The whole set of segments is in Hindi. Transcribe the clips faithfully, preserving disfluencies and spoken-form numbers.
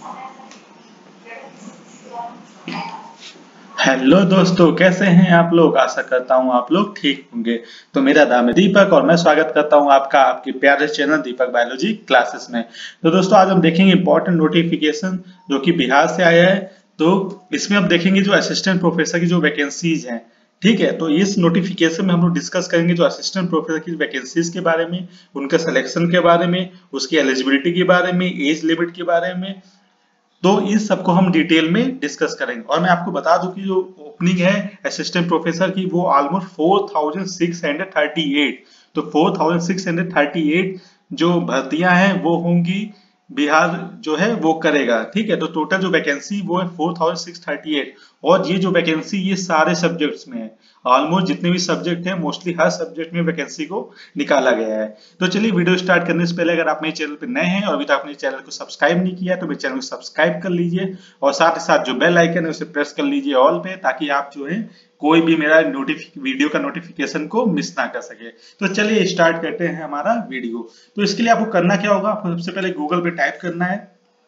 हेलो दोस्तों, कैसे हैं आप लोग। आशा करता हूं आप लोग ठीक होंगे। तो मेरा नाम है दीपक और मैं स्वागत करता हूं आपका आपके प्यारे चैनल दीपक बायोलॉजी क्लासेस में। तो दोस्तों आज हम देखेंगे इंपॉर्टेंट नोटिफिकेशन जो कि बिहार से आया है। तो इसमें हम देखेंगे जो असिस्टेंट प्रोफेसर की जो वैकेंसीज हैं, ठीक है। तो इस नोटिफिकेशन में हम लोग डिस्कस करेंगे जो असिस्टेंट प्रोफेसर की वैकेंसीज के बारे में, उनके सिलेक्शन के बारे में, उसकी एलिजिबिलिटी के बारे में, एज लिमिट के बारे में। तो इस सबको हम डिटेल में डिस्कस करेंगे। और मैं आपको बता दूं कि जो ओपनिंग है असिस्टेंट प्रोफेसर की वो almost four thousand six hundred thirty eight. तो four thousand six hundred thirty eight जो भर्तियां हैं वो होंगी, बिहार जो है वो करेगा, ठीक है। तो टोटल जो वैकेंसी वो है four thousand six thirty eight. और ये जो वैकेंसी ये सारे सब्जेक्ट्स में है, ऑलमोस्ट जितने भी सब्जेक्ट हैं मोस्टली हर सब्जेक्ट में वैकेंसी को निकाला गया है। तो चलिए वीडियो स्टार्ट करने से पहले अगर आप मेरे चैनल पर नए हैं और अभी तक अपने चैनल को सब्सक्राइब नहीं किया तो मेरे चैनल को सब्सक्राइब कर लीजिए और साथ ही साथ जो बेल आइकन है उसे प्रेस कर लीजिए ऑल पे, ताकि आप जो है कोई भी मेरा नोटिफिक वीडियो का नोटिफिकेशन को मिस ना कर सके। तो चलिए स्टार्ट करते हैं हमारा वीडियो। तो इसके लिए आपको करना क्या होगा, आपको सबसे पहले गूगल पे टाइप करना है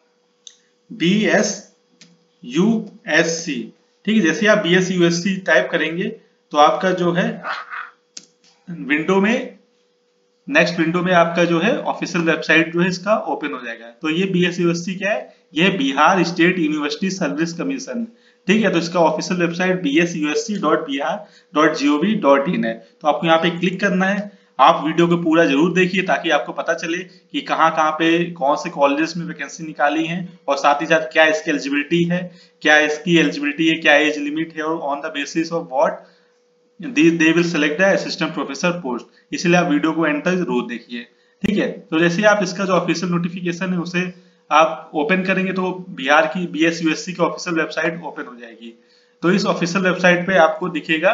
B S U S C, ठीक है। जैसे आप B S U S C type करेंगे तो आपका जो है विंडो में नेक्स्ट विंडो में आपका जो है ऑफिशियल वेबसाइट जो है इसका ओपन हो जाएगा। तो ये B S U S C क्या है, ये Bihar State University Service Commission, ठीक है। तो इसका official website B S U S C dot Bihar dot G O V dot in है। तो आपको यहाँ पे क्लिक करना है। आप वीडियो को पूरा जरूर देखिए ताकि आपको पता चले कि कहाँ कहाँ पे कौन से कॉलेजेस में वैकेंसी निकाली है और साथ ही साथ क्या इसकी एलिजिबिलिटी है, क्या इसकी एलिजिबिलिटी है, क्या एज लिमिट है और on the basis of what they will select the assistant professor post. इसलिए आप वीडियो को एंड तक जरूर देखिए, ठीक है। तो जैसे आप इसका जो ऑफिशियल नोटिफिकेशन है उसे आप ओपन करेंगे तो बिहार की B S U S C की ऑफिशियल वेबसाइट ओपन हो जाएगी। तो इस ऑफिशियल वेबसाइट पे आपको दिखेगा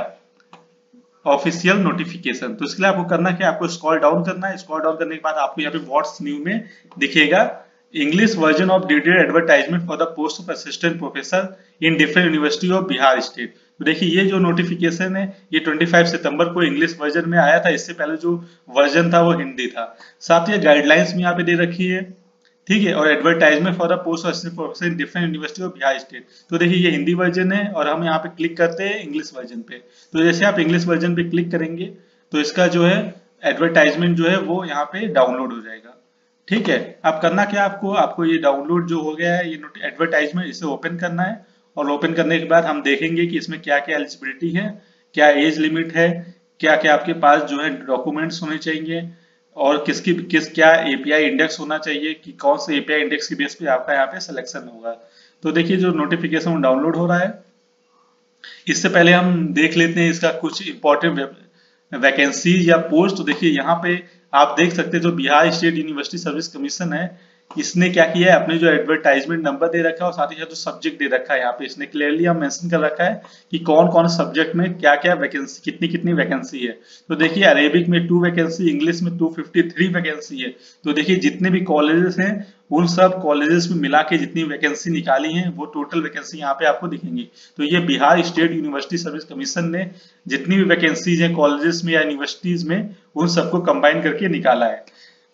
ऑफिशियल नोटिफिकेशन। तो इसके लिए आपको करना क्या, आपको स्क्रॉल डाउन करना है। स्क्रॉल डाउन करने के बाद आपको यहाँ पे व्हाट्स न्यू में दिखेगा English version of detailed advertisement for the post of assistant professor in different university of Bihar state. तो देखिए ये जो नोटिफिकेशन है ये पच्चीस सितंबर को इंग्लिश वर्जन में आया था। इससे पहले जो वर्जन था वो हिंदी था। साथ ही गाइडलाइंस में यहाँ पे दे रखी है, ठीक है। और advertisement for the post of assistant professor in different university of Bihar state. तो देखिए ये हिंदी वर्जन है और हम यहाँ पे क्लिक करते हैं इंग्लिश वर्जन पे। तो जैसे आप इंग्लिश वर्जन पे क्लिक करेंगे तो इसका जो है एडवर्टाइजमेंट जो है वो यहाँ पे डाउनलोड हो जाएगा, ठीक है। आप करना क्या, आपको आपको ये डाउनलोड जो हो गया है ये एडवर्टाइजमेंट, इसे ओपन करना है। और ओपन करने के बाद हम देखेंगे कि इसमें क्या क्या एलिजिबिलिटी है, क्या एज लिमिट है, क्या क्या आपके पास जो है डॉक्यूमेंट्स होने चाहिए और किसकी किस क्या ए पी आई इंडेक्स होना चाहिए कि कौन से ए पी आई इंडेक्स की बेस पे आपका यहाँ पे सिलेक्शन होगा। तो देखिए जो नोटिफिकेशन डाउनलोड हो रहा है, इससे पहले हम देख लेते हैं इसका कुछ इंपॉर्टेंट वैकेंसी या पोस्ट। तो देखिए यहाँ पे आप देख सकते हैं जो Bihar State University Service Commission है इसने क्या किया है, अपने जो एडवर्टाइजमेंट नंबर दे रखा है और साथ ही साथ जो सब्जेक्ट दे रखा है यहाँ पे इसने क्लियरली हम मेंशन कर रखा है कि कौन कौन सब्जेक्ट में क्या क्या वैकेंसी, कितनी कितनी वैकेंसी है। तो देखिए अरेबिक में टू वैकेंसी, इंग्लिश में टू फिफ्टी थ्री वैकेंसी है। तो देखिए जितने भी कॉलेजेस हैं उन सब कॉलेजेस में मिला के जितनी वैकेंसी निकाली है वो टोटल वैकेंसी यहाँ पे आपको दिखेंगी। तो ये Bihar State University Service Commission ने जितनी भी वैकेंसीज हैं कॉलेजेस में या यूनिवर्सिटीज में उन सबको कंबाइन करके निकाला है।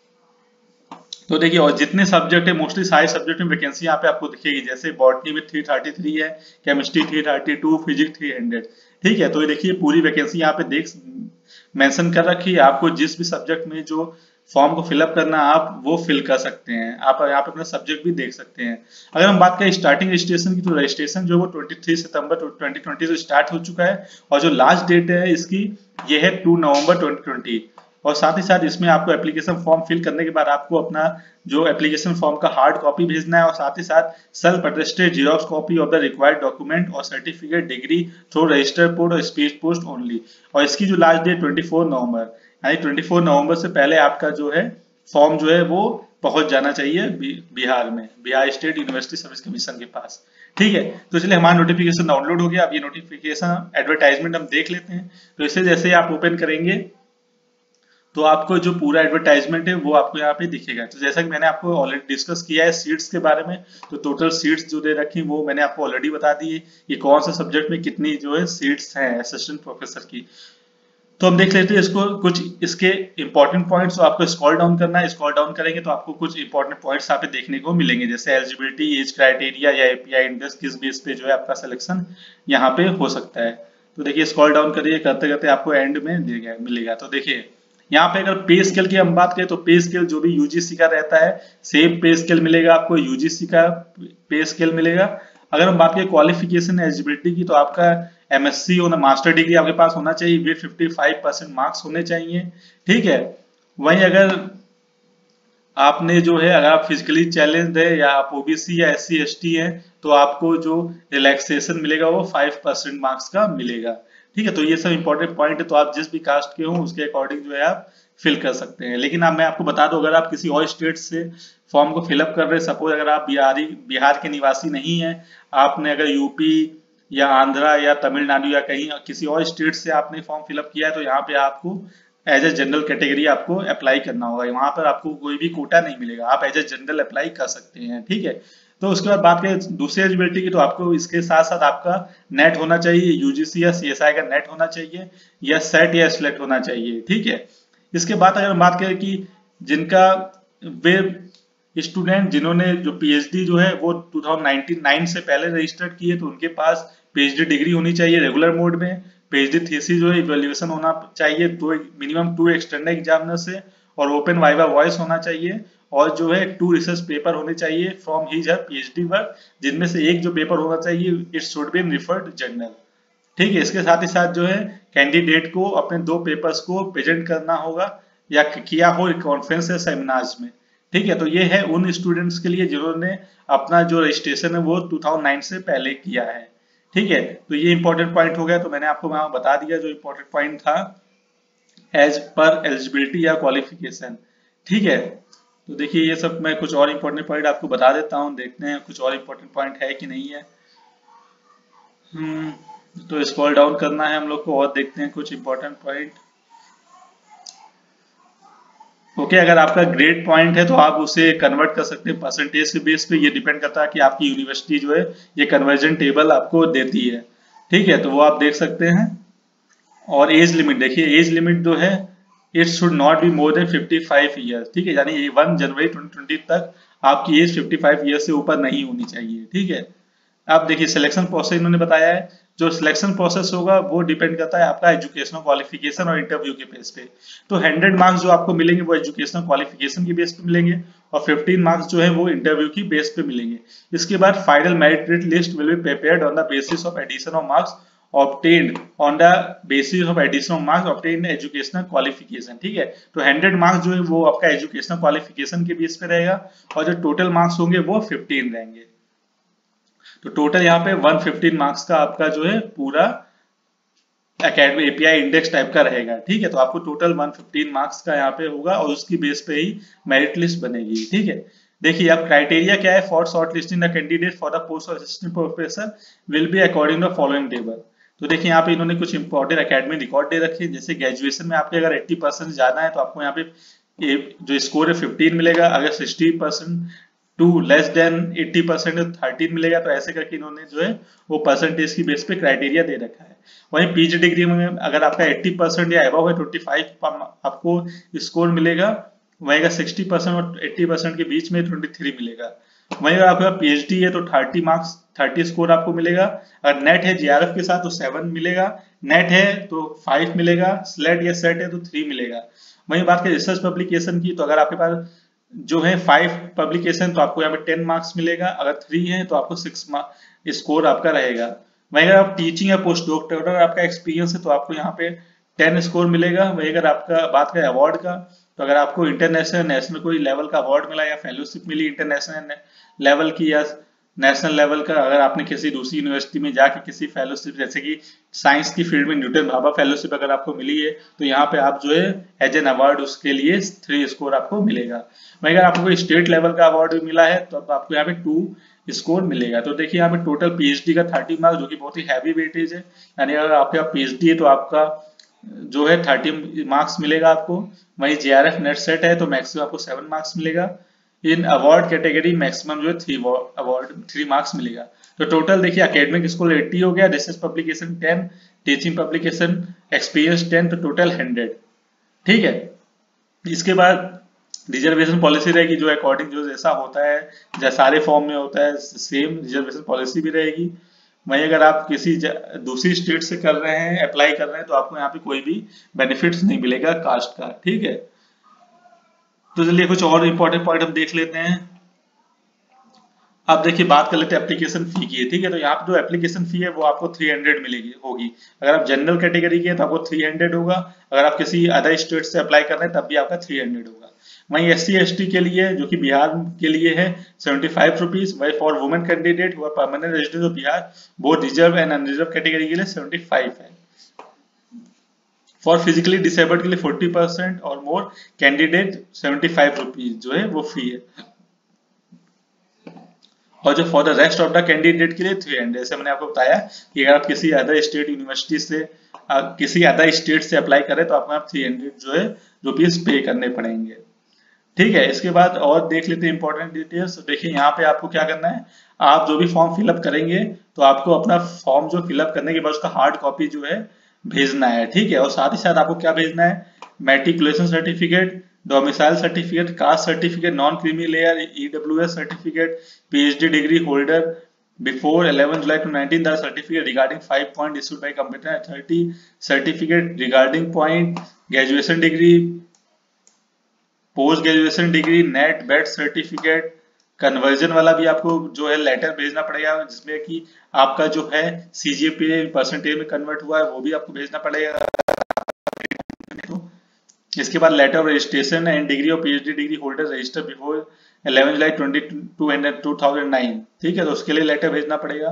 तो देखिए और जितने सब्जेक्ट है मोस्टली सारे सब्जेक्ट में वैकेंसी यहाँ पे आपको दिखेगी। जैसे बॉटनी में थ्री थर्टी थ्री है, chemistry three thirty two, physics three hundred, ठीक है। तो ये देखिए पूरी वैकेंसी यहाँ पे देख मेंशन कर रखी है। आपको जिस भी सब्जेक्ट में जो फॉर्म को फिलअप करना आप वो फिल कर सकते हैं। आप यहाँ पे अपना सब्जेक्ट भी देख सकते हैं। अगर हम बात करें स्टार्टिंग रजिस्ट्रेशन की तो रजिस्ट्रेशन जो वो तेईस सितंबर ट्वेंटी ट्वेंटी से स्टार्ट हो चुका है और जो लास्ट डेट है इसकी ये है टू नवंबर ट्वेंटी ट्वेंटी। और साथ ही साथ इसमें आपको एप्लीकेशन फॉर्म फिल करने के बाद आपको अपना जो एप्लीकेशन फॉर्म का हार्ड कॉपी भेजना है और साथ ही साथ self attested xerox copy of the required document और certificate degree through registered post और स्पीड पोस्ट ओनली। और इसकी जो लास्ट डेट चौबीस नवंबर, यानी चौबीस नवंबर से पहले आपका जो है फॉर्म जो है वो पहुंच जाना चाहिए बिहार में, Bihar State University Service Commission के पास, ठीक है। तो इसलिए हमारा नोटिफिकेशन डाउनलोड हो गया। अब ये नोटिफिकेशन एडवर्टाइजमेंट हम देख लेते हैं। तो इसे जैसे आप ओपन करेंगे तो आपको जो पूरा एडवर्टाइजमेंट है वो आपको यहाँ पे दिखेगा। तो जैसा कि मैंने आपको ऑलरेडी डिस्कस किया है सीट्स के बारे में, तो टोटल सीट्स जो दे रखी वो मैंने आपको ऑलरेडी बता दी है कि कौन से सब्जेक्ट में कितनी जो है सीट्स हैं असिस्टेंट प्रोफेसर की। तो हम देख लेते हैं इसको, कुछ इसके इंपॉर्टेंट पॉइंट्स। तो आपको स्क्रॉल डाउन करना है, स्क्रॉल डाउन करेंगे तो आपको कुछ इंपॉर्टेंट पॉइंट्स यहाँ पे देखने को मिलेंगे, जैसे एलिजिबिलिटी, एज क्राइटेरिया या एपीआई इंडेक्स, किस बेस पे जो है आपका सिलेक्शन यहाँ पे हो सकता है। तो देखिए स्क्रॉल डाउन करिए, करते करते आपको एंड में मिलेगा। तो देखिए यहाँ पे अगर पे स्केल की हम बात करें तो पे स्केल जो भी यूजीसी का रहता है सेम पे स्केल मिलेगा आपको, यूजीसी का पे स्केल मिलेगा। अगर हम बात करें क्वालिफिकेशन एलिजिबिलिटी की, तो आपका एमएससी होना, मास्टर डिग्री आपके पास होना चाहिए, विद पचपन परसेंट मार्क्स होने चाहिए, ठीक है। वहीं अगर आपने जो है, अगर आप फिजिकली चैलेंज्ड है या आप ओबीसी या एससी एसटी हैं, तो आपको जो रिलैक्सेशन मिलेगा वो पाँच परसेंट मार्क्स का मिलेगा, ठीक है। तो ये सब इंपॉर्टेंट पॉइंट है, तो आप जिस भी कास्ट के हो उसके अकॉर्डिंग जो है आप फिल कर सकते हैं। लेकिन अब मैं आपको बता दूं, अगर आप किसी और स्टेट से फॉर्म को फिलअप कर रहे हैं, सपोज अगर आप बिहारी बिहार के निवासी नहीं है, आपने अगर यूपी या आंध्रा या तमिलनाडु या कहीं किसी और स्टेट से आपने फॉर्म फिलअप किया है, तो यहाँ पे आपको एज ए जनरल कैटेगरी आपको अप्लाई करना होगा। वहां पर आपको कोई भी कोटा नहीं मिलेगा, आप एज ए जनरल अप्लाई कर सकते हैं, ठीक है। तो उसके बाद बात करें दूसरी एलिजिबिलिटी की, तो आपको इसके साथ साथ आपका नेट होना चाहिए, यूजीसी या सीएसआई का नेट होना चाहिए, या सेट या स्लेट होना चाहिए, ठीक है। इसके बाद अगर हम बात करें कि जिनका वे स्टूडेंट जिन्होंने जो पीएचडी जो है वो दो हज़ार उन्नीस से पहले रजिस्टर्ड किए, तो उनके पास पीएचडी डिग्री होनी चाहिए रेगुलर मोड में, पीएचडी थीसिस जो है इवैल्यूएशन होना चाहिए दो मिनिमम टू एक्सटर्नल एग्जामिनर से, और ओपन वाइवा वॉइस होना चाहिए, और जो है टू रिसर्च पेपर होने चाहिए from his her PhD work, जिनमें से एक जो पेपर होना चाहिए it should be in refereed journal, ठीक है। इसके साथ ही साथ जो है कैंडिडेट को अपने दो पेपर्स को प्रेजेंट करना होगा या किया हो कॉन्फ्रेंस या सेमिनार्स में, ठीक है। तो ये है उन स्टूडेंट्स के लिए जिन्होंने अपना जो रजिस्ट्रेशन है वो दो हज़ार नौ से पहले किया है, ठीक है। तो ये इंपॉर्टेंट पॉइंट हो गया, तो मैंने आपको वहां बता दिया जो इंपॉर्टेंट पॉइंट था एज पर एलिजिबिलिटी या क्वालिफिकेशन, ठीक है। तो देखिए ये सब मैं कुछ और इंपॉर्टेंट पॉइंट आपको बता देता हूँ, देखते हैं कुछ और इंपॉर्टेंट पॉइंट है कि नहीं है। हम्म तो स्क्रॉल डाउन करना है हम लोग को और देखते हैं कुछ इंपॉर्टेंट पॉइंट। ओके okay, अगर आपका ग्रेड पॉइंट है तो आप उसे कन्वर्ट कर सकते हैं परसेंटेज के बेस पे, ये डिपेंड करता है कि आपकी यूनिवर्सिटी जो है ये कन्वर्जन टेबल आपको देती है, ठीक है। तो वो आप देख सकते हैं। और एज लिमिट देखिए, एज लिमिट जो है it should not be more than पचपन ईयर्स, ठीक है, यानी वन जनवरी दो हज़ार बीस तक आपकी एज पचपन ईयर्स से ऊपर नहीं होनी चाहिए, ठीक है। आप देखिए सिलेक्शन प्रोसेस इन्होंने बताया है, जो सिलेक्शन प्रोसेस होगा वो डिपेंड करता है आपका एजुकेशनल क्वालिफिकेशन और इंटरव्यू के बेस पे। तो सौ मार्क्स जो आपको मिलेंगे वो एजुकेशनल क्वालिफिकेशन के बेस पे मिलेंगे, और पंद्रह मार्क्स जो है वो इंटरव्यू की बेस पे मिलेंगे। इसके बाद final merit list will be prepared on the basis of addition of marks obtained on the basis of additional marks obtained in educational qualification, ठीक है। तो सौ मार्क्स जो है वो आपका एजुकेशनल क्वालिफिकेशन के बेस पे रहेगा, और जो टोटल मार्क्स होंगे वो पंद्रह रहेंगे। तो टोटल यहाँ पे एक सौ पंद्रह मार्क्स का आपका जो है पूरा एकेडमी एपीआई इंडेक्स टाइप का रहेगा, ठीक है। तो आपको टोटल एक सौ पंद्रह मार्क्स का यहाँ पे होगा, और उसकी बेस पे ही मेरिट लिस्ट बनेगी, ठीक है। देखिए अब क्राइटेरिया क्या है for short listing the candidate for the post of assistant professor will be according the following table. तो देखिए यहाँ पे इन्होंने कुछ इंपॉर्टेंट एकेडमी रिकॉर्ड दे रखे हैं, जैसे ग्रेजुएशन में आपके अगर अस्सी परसेंट ज्यादा है तो आपको यहाँ पे जो स्कोर है पंद्रह मिलेगा, अगर साठ परसेंट टू लेस देन अस्सी परसेंट तेरह मिलेगा। तो ऐसे करके इन्होंने जो है वो परसेंटेज की बेस पे क्राइटेरिया दे रखा है। वहीं पीजी डिग्री में अगर आपका अस्सी परसेंट या अबव है पच्चीस आपको स्कोर मिलेगा, वहीं अगर साठ परसेंट और अस्सी परसेंट के बीच में तेईस मिलेगा। वहीं अगर आपका पीएचडी है तो तीस मार्क्स तीस स्कोर आपको मिलेगा, अगर नेट है जीआरएफ के साथ तो सात मिलेगा, नेट है तो पाँच मिलेगा, स्लेट या सेट है तो तीन मिलेगा। वहीं बात करें रिसर्च पब्लिकेशन की, तो अगर आपके पास जो है फाइव पब्लिकेशन तो आपको यहाँ पे टेन मार्क्स मिलेगा, अगर थ्री है तो आपको सिक्स स्कोर आपका रहेगा। वहीं अगर आप टीचिंग या पोस्ट डॉक्टरल आपका एक्सपीरियंस है तो आपको यहाँ पे टेन स्कोर मिलेगा। वहीं अगर आपका बात करें अवार्ड का, तो अगर आपको इंटरनेशनल नेशनल कोई लेवल का अवार्ड मिला या फेलोशिप मिली इंटरनेशनल लेवल की या नेशनल लेवल का, अगर आपने किसी दूसरी यूनिवर्सिटी में जाके किसी फेलोशिप जैसे कि साइंस की फील्ड में न्यूटन भाभा फेलोशिप अगर आपको मिली है तो यहाँ पे आप जो है एज एन अवार्ड उसके लिए थ्री स्कोर आपको मिलेगा। वहीं अगर आपको कोई स्टेट लेवल का अवार्ड भी मिला है तो आपको यहाँ पे टू स्कोर मिलेगा। तो देखिए यहाँ पे टोटल पीएचडी का तीस मार्क्स जो कि बहुत ही हैवी वेटेज है, यानी अगर आपके पास पीएचडी है तो आपका जो है तीस मार्क्स मिलेगा आपको। वहीं जेआरएफ नेट सेट है तो मैक्सिमम आपको सेवन मार्क्स मिलेगा। इन अवार्ड कैटेगरी मैक्सिमम जो है थ्री अवार्ड थ्री मार्क्स मिलेगा। तो टोटल देखिए एकेडमिक स्कोर अस्सी हो गया, research publication ten, teaching publication experience ten तो टोटल हंड्रेड। ठीक है, इसके बाद रिजर्वेशन पॉलिसी रहेगी जो अकॉर्डिंग जो जैसा होता है, जैसा सारे फॉर्म में होता है सेम रिजर्वेशन पॉलिसी भी रहेगी। वहीं अगर आप किसी दूसरी स्टेट से कर रहे हैं, अप्लाई कर रहे हैं, तो आपको यहाँ पे कोई भी बेनिफिट्स नहीं मिलेगा कास्ट का। ठीक है, तो चलिए कुछ और इंपॉर्टेंट पॉइंट हम देख लेते हैं। अब देखिए बात कर लेते हैं एप्लीकेशन फी की। ठीक है, तो यहाँ पे जो एप्लीकेशन फी है वो आपको थ्री हंड्रेड मिलेगी होगी। अगर आप जनरल कैटेगरी के हैं तो आपको थ्री हंड्रेड होगा, अगर आप किसी अदर स्टेट से अप्लाई कर रहे हैं तब भी आपका थ्री हंड्रेड होगा। वहीं एस सी एस टी के लिए जो कि बिहार के लिए है सेवेंटी फाइव रुपीज। वही फॉर वुमेन कैंडिडेट हुआ permanent resident of Bihar both reserve and unreserve category के लिए सेवेंटी फाइव है। फॉर फिजिकली डिसेबल्ड के लिए फोर्टी परसेंट और more candidate seventy five rupees जो है वो फी है। और जो for the rest of the candidate के लिए थ्री हंड्रेड। जैसे मैंने आपको बताया कि अगर आप किसी अदर स्टेट यूनिवर्सिटी से आ, किसी अदर स्टेट से अप्लाई करें तो आपको आप थ्री हंड्रेड जो है रुपीज पे करने पड़ेंगे। ठीक है, इसके बाद और देख लेते हैं इंपॉर्टेंट डिटेल्स। तो देखिए यहाँ पे आपको क्या करना है, आप जो भी फॉर्म फिलअप करेंगे तो आपको अपना फॉर्म जो फिलअप करने के बाद उसका हार्ड कॉपी जो है भेजना है। ठीक है, और साथ ही साथ आपको क्या भेजना है, matriculation certificate, domicile certificate, caste certificate, non creamy layer, EWS certificate, PhD degree holder before eleven July two nineteen, the certificate regarding five point issued by computer authority, certificate regarding point, graduation degree, post graduation degree, net bed certificate, conversion वाला भी आपको जो है लेटर भेजना पड़ेगा जिसमें कि आपका जो है सीजीपीए परसेंटेज में कन्वर्ट हुआ है वो भी आपको भेजना पड़ेगा। इसके बाद letter of registration and degree of PhD degree holder register before eleven July twenty two thousand nine. ठीक है, तो उसके लिए लेटर भेजना पड़ेगा।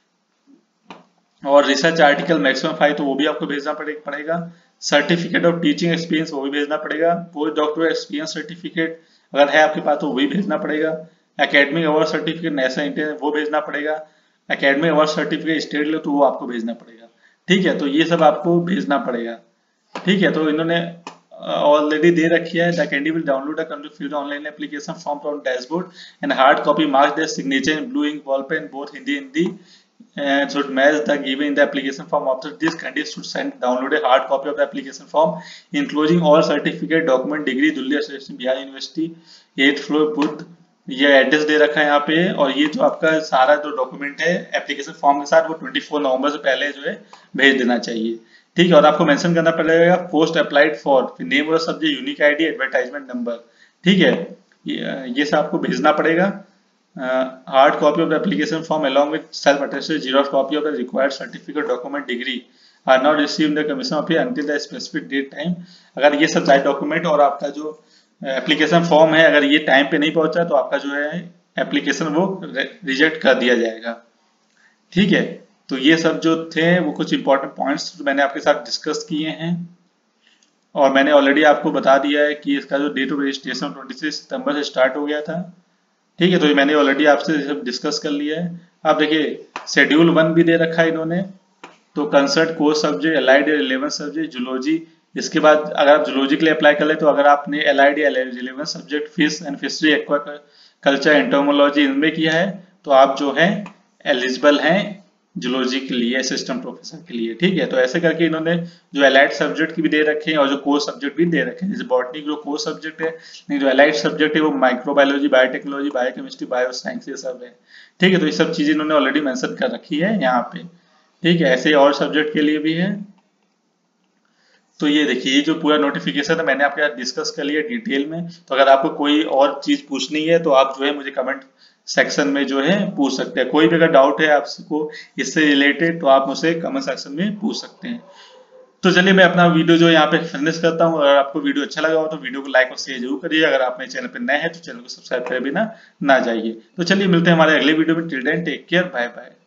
और रिसर्च आर्टिकल मैक्सिमम फाइव तो वो भी आपको भेजना पड़ेगा। सर्टिफिकेट ऑफ टीचिंग एक्सपीरियंस वो भी भेजना पड़ेगा। पोस्ट डॉक्टर एक्सपीरियंस सर्टिफिकेट अगर है आपके पास तो वो भी भेजना पड़ेगा। Academic award certificate national inter वो भेजना पड़ेगा। एकेडमिक अवार्ड सर्टिफिकेट स्टेट ले तो वो आपको भेजना पड़ेगा। ठीक है, तो ये सब आपको भेजना पड़ेगा। ठीक है, तो इन्होंने ऑलरेडी दे रखी है। The candidate will download a fill online application form from dashboard and hard copy marks their signature in blue ink ball pen both Hindi Hindi and should match the given in the application form. After this, candidate should send download a hard copy of the application form including all certificate document degree Delhi association Bihar university at floor Buddh. ये एड्रेस दे रखा है यहाँ पे। और ये जो आपका सारा जो डॉक्यूमेंट है एप्लीकेशन फॉर्म के साथ वो चौबीस नवंबर से पहले जो है भेज देना चाहिए। ठीक है, और आपको मेंशन करना पड़ेगा पोस्ट अप्लाइड फॉर नेम और subject unique ID advertisement number. ठीक है, ये, ये सब आपको भेजना पड़ेगा। Uh, hard copy of the application form along with self-attested xerox copy of the required certificate document degree are not received in the commission of here until the specific date time। अगर ये सब सारे डॉक्यूमेंट और आपका जो एप्लीकेशन फॉर्म है अगर ये टाइम पे नहीं पहुंचा तो आपका जो है एप्लीकेशन वो रिजेक्ट कर दिया जाएगा। ठीक है, तो ये सब जो थे वो कुछ इंपॉर्टेंट पॉइंट्स मैंने आपके साथ डिस्कस किए हैं और मैंने ऑलरेडी आपको बता दिया है कि इसका जो डेट ऑफ रजिस्ट्रेशन छब्बीस सितंबर से स्टार्ट हो गया था। ठीक है, तो मैंने ऑलरेडी आपसे सब डिस्कस कर लिया है। अब देखिए शेड्यूल वन भी दे रखा है इन्होंने, तो concerned course subject allied eleven subject zoology. इसके बाद अगर आप जूलॉजी के लिए अप्लाई कर ले तो अगर आपने allied eleven subject fish and fishery aquaculture entomology इनमें किया है तो आप जो है एलिजिबल हैं जूलॉजी के लिए असिस्टेंट प्रोफेसर के लिए। ठीक है, तो ऐसे करके इन्होंने जो एलाइड सब्जेक्ट की भी दे रखे हैं और जो कोर्स सब्जेक्ट भी दे रखे हैं। जैसे बॉटनी जो कोर्स सब्जेक्ट है, नहीं जो एलाइड सब्जेक्ट है वो माइक्रोबायोलॉजी, बायोटेक्नोलॉजी, बायोकेमिस्ट्री, बायोसाइंस ये सब है। ठीक है, तो ये सब चीजें इन्होंने ऑलरेडी मेंशन कर रखी है यहाँ पे। ठीक है, ऐसे और सब्जेक्ट के लिए भी है। तो ये देखिए ये जो पूरा नोटिफिकेशन है मैंने आपके साथ डिस्कस कर लिया डिटेल में। तो अगर आपको कोई और चीज पूछनी है तो आप जो है मुझे कमेंट सेक्शन में जो है पूछ सकते हैं। कोई भी अगर डाउट है आपको इससे रिलेटेड तो आप मुझसे कमेंट सेक्शन में पूछ सकते हैं। तो चलिए मैं अपना वीडियो जो यहाँ पे फिनिश करता हूँ। अगर आपको वीडियो अच्छा लगा हो तो वीडियो को लाइक और शेयर जरूर करिए। अगर आप मेरे चैनल पे नए हैं तो चैनल को सब्सक्राइब करे बिना ना जाइए। तो चलिए मिलते हैं हमारे अगले वीडियो में। Till then take care, bye bye.